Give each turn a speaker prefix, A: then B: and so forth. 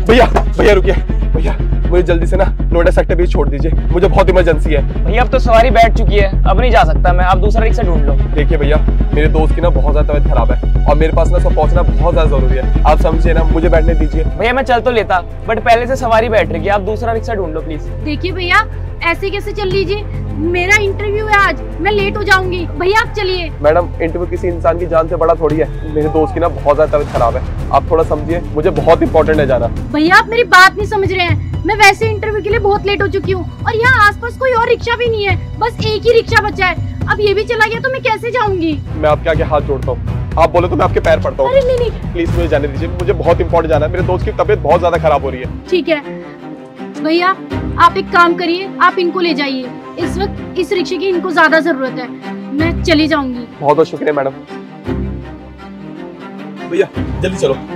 A: भैया भैया रुकिए भैया, मुझे जल्दी से ना नोएडा सेक्टर भी छोड़ दीजिए, मुझे बहुत इमरजेंसी है।
B: भैया अब तो सवारी बैठ चुकी है, अब नहीं जा सकता मैं, आप दूसरा रिक्शा ढूंढ लो।
A: देखिए भैया, मेरे दोस्त की ना बहुत ज्यादा तबीयत खराब है और मेरे पास ना सब पहुंचना बहुत ज्यादा जरूरी है, आप समझिए ना, मुझे बैठने दीजिए।
B: भैया मैं चल तो लेता, बट पहले से सवारी बैठ रही है, आप दूसरा रिक्शा ढूंढ लो प्लीज।
C: देखिए भैया, ऐसे कैसे चल लीजिए, मेरा इंटरव्यू है आज, मैं लेट हो जाऊंगी। भैया आप चलिए।
A: मैडम, इंटरव्यू किसी इंसान की जान से बड़ा थोड़ी है, मेरे दोस्त की ना बहुत ज्यादा तबीयत खराब है, आप थोड़ा समझिए, मुझे बहुत इंपॉर्टेंट है जाना।
C: भैया आप मेरी बात नहीं समझ रहे हैं, मैं वैसे इंटरव्यू के लिए बहुत लेट हो चुकी हूँ और यहाँ आसपास कोई और रिक्शा भी नहीं है, बस एक ही रिक्शा बचा है। अब ये भी चला गया तो मैं कैसे जाऊंगी?
A: मैं आपके आगे हाथ जोड़ता हूँ, आप बोले तो मैं आपके पैर पड़ता हूँ।
C: अरे नहीं,
A: प्लीज मुझे जाने दीजिए, मुझे बहुत इंपॉर्टेंट जाना है, मेरे दोस्त की तबीयत बहुत ज्यादा खराब हो रही है।
C: ठीक है भैया, आप एक काम करिए, आप इनको ले जाइए, इस वक्त इस रिक्शे की इनको ज्यादा जरूरत है, मैं चली जाऊंगी।
A: बहुत बहुत शुक्रिया मैडम। भैया जल्दी चलो।